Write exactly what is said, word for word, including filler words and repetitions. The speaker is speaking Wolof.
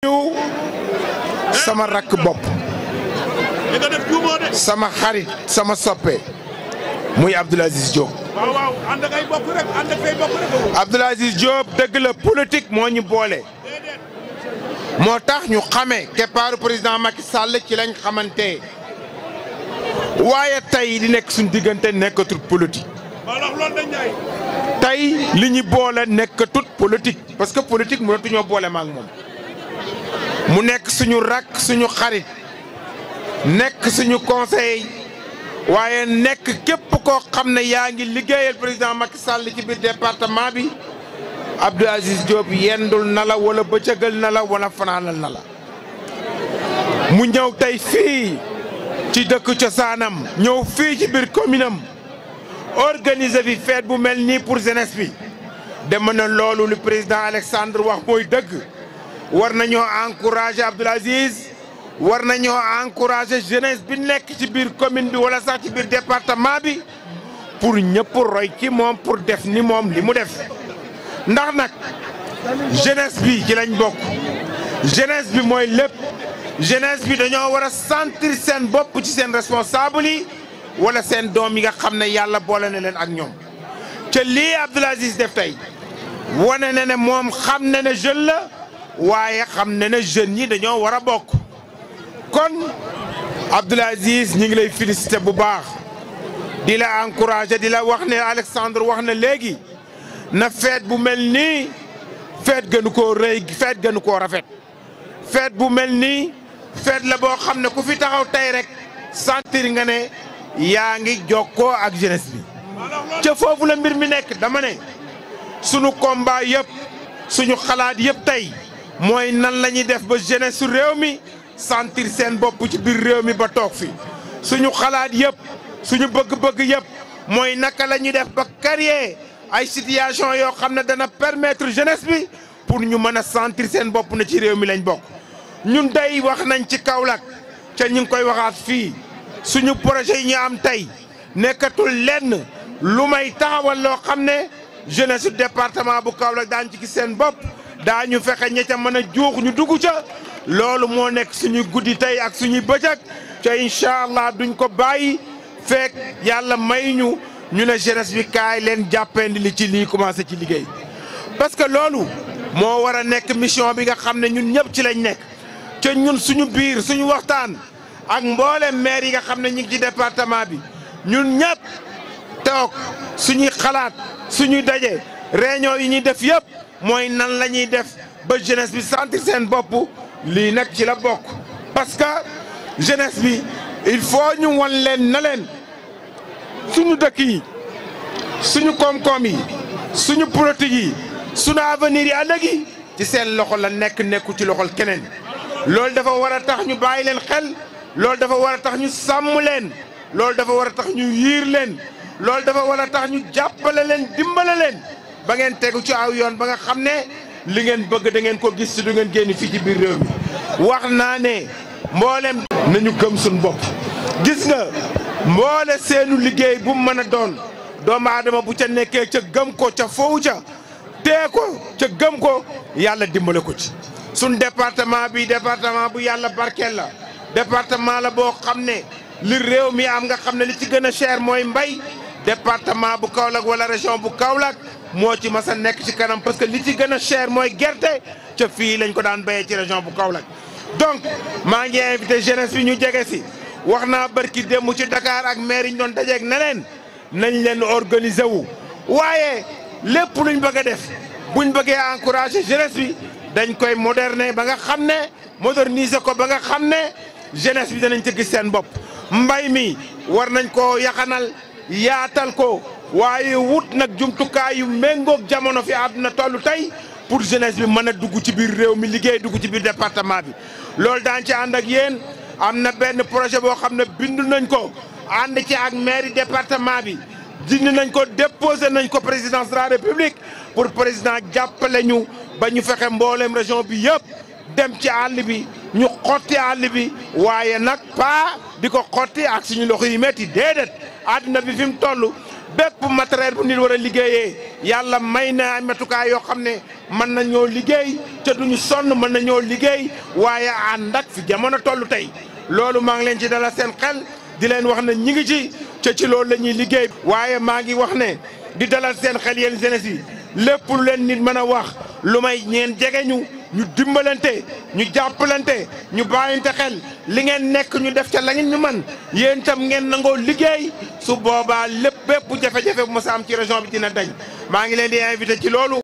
sama rakk bopp sama xarit sama soppe muy Abdoul Aziz Diop. waaw waaw ànd ak ay bokk rek ànd ak ay bokk rek. Abdoul Aziz Diop dëgg la politique moo ñu boole. moo tax ñu xamee keppaaru président Macky Sall ci lañ xamante waaye tey di nekk suñ diggante nekkatul politique. tey li ñu boole nekkatul politique parce que politique mënatuñoo boole ma ak moom. mu nekk suñu rakk suñu xarit nekk suñu conseil waaye nekk képp koo xam ne yaa ngi liggéeyal président Macky Sall ci biir département bi Abdoul Aziz Diop yendul na la wala bëccëgal na la wala fanaanal na la mu ñëw tey fii ci dëkk cosaanam ñëw fii ci biir commune am organiser fi fête bu mel nii pour jeunesse bi dem na loolu lu président Alexandre wax mooy dëgg war nañoo encourager Abdoul Aziz war nañoo encourager jeunesse bi nekk ci biir commune bi wala sax ci biir département bi pour ñëpp roy ci moom pour def ni moom li mu def ndax nag jeunesse bi ci lañ bokk jeunesse bi mooy lépp jeunesse bi dañoo war a sentir seen bopp ci seen responsable yi wala seen doom yi nga xam ne yàlla boole na leen ak ñoom te lii Abdoul Aziz def tey wane na ne moom xam na ne jeune la waaye xam na ne jeunes yi dañoo war a bokk kon Abdoul Aziz ñu ngi lay féliciter bu baax di la encourager di la wax ne Alexandre wax na léegi na fête bu mel nii fête gënu koo rëy fête gënu koo rafet fête bu mel nii fête la boo xam ne ku fi taxaw tey rek sentir nga ne yaa ngi jokkoo ak jeunesse bi ca foofu la mbir mi nekk dama ne sunu combat yëpp suñu xalaat yëpp tey mooy nan la ñuy def ba jeunesse su réew mi sentir seen bopp ci biir réew mi ba toog fi suñu xalaat yëpp suñu bëgg-bëgg yëpp mooy naka la ñuy def ba créer ay situation yoo xam ne dana permettre jeunesse bi pour ñu mën a sentir seen bopp na ci réew mi lañ bokk ñun day wax nañ ci Kaolack ca ñu ngi koy waxaat fii suñu projet yi ñu am tey nekkatul lenn lu may taxawal loo xam ne jeunesse su département bu Kaolack daañu ci gis seen bopp daañu fexe ña ca mën a juux ñu dugg ca loolu moo nekk suñuy guddi tey ak suñuy bëccëg ca incha allah duñ ko bàyyi fekk yàlla may ñu ñu ne jeunesse bi kaay leen jàppandi li ci lii commencé ci liggéey. parce que loolu moo war a nekk mission bi nga xam ne ñun ñëpp ci lañ nekk ca ñun suñu biir suñu waxtaan ak mboolem maire yi nga xam ne ñu ngi ci département bi ñun ñëpp toog suñuy xalaat suñuy daje réunion yi ñuy def yëpp mooy nan la ñuy def ba jeunesse bi sentir seen bopp lii nag ci la bokk. parce que jeunesse bi il faut ñu wan leen na leen suñu dëkk yi suñu koom-koom yi suñu politique yi suñu avenir yi ëllëg yi ci seen loxo la nekk nekku ci loxol keneen loolu dafa war a tax ñu bàyyi leen xel. loolu dafa war a tax ñu sàmm leen loolu dafa war a tax ñu yiir leen loolu dafa war a tax ñu jàppale leen dimbale leen ba ngeen tegu ci aw yoon ba nga xam ne li ngeen bëgg da ngeen ko gis ci du ngeen génn fii ci biir réew mi wax naa ne mboolem nañu gëm suñu bopp gis nga mboole seenu liggéey bu mu mën a doon doomu aadama bu ca nekkee ca gëm ko ca foofu ca tee ko ca gëm ko yàlla dimbale ko ci suñ département bi département bu yàlla barkeel la département la boo xam ne li réew mi am nga xam ne li ci gën a cher mooy mbay département bu Kaolack wala région bu Kaolack moo ci mas a nekk ci kanam parce que li ci gën a cher mooy gerte ca fii lañ ko daan béyee ci région bu Kaolack. donc maa ngi invité jeunesse bi ñu jege si wax naa barki démb ci Dakar ak maire yi ñu doon dajeeg ne leen nañ leen organiser wu waaye lépp luñ bëgg a def buñ bëggee encourager jeunesse bi dañ koy moderner ba nga xam ne moderniser ko ba nga xam ne. jeunesse bi danañ ci gis seen bopp mbay mi war nañ koo yaxanal yaatal ko waaye wut nag jumtukaay yu méngoog jamono fi àdduna toll tey pour jeunesse bi mën a dugg ci biir réew mi liggéey dugg ci biir département bi. loolu daan ci ànd ak yéen am na benn projet boo xam ne bindu nañ ko ànd ci ak mairie département bi dindi nañ ko déposé nañ ko présidence de la république pour président jàppale ñu ba ñu fexe mbooleem région bi yëpp. dem ci àll bi ñu xotti àll bi waaye nag pas di ko xotti ak suñu loxo yi métti déedéet àdduna bi fi mu toll bépp matériel bu nit war a liggéeyee yàlla may na ay matukaay yoo xam ne mën nañoo liggéey te duñu sonn mën nañoo liggéey waaye ànd ak fi jamono toll tey loolu maa ngi leen ci dalal seen xel di leen wax ne ñi ngi ci te ci loolu la ñuy liggéey. waaye maa ngi wax ne di dalal seen xel yéen jeunesse yi lépp lu leen nit mën a wax lu may ñeen jege ñu ñu dimbalante ñu jàppalante ñu bàyyinte xel li ngeen nekk ñu def ca la ngeen ñu man yéen itam ngeen nangoo liggéey su boobaa lépp bépp jafe-jafe bu mos a am ci région bi dina dañ maa ngi leen di invité ci loolu.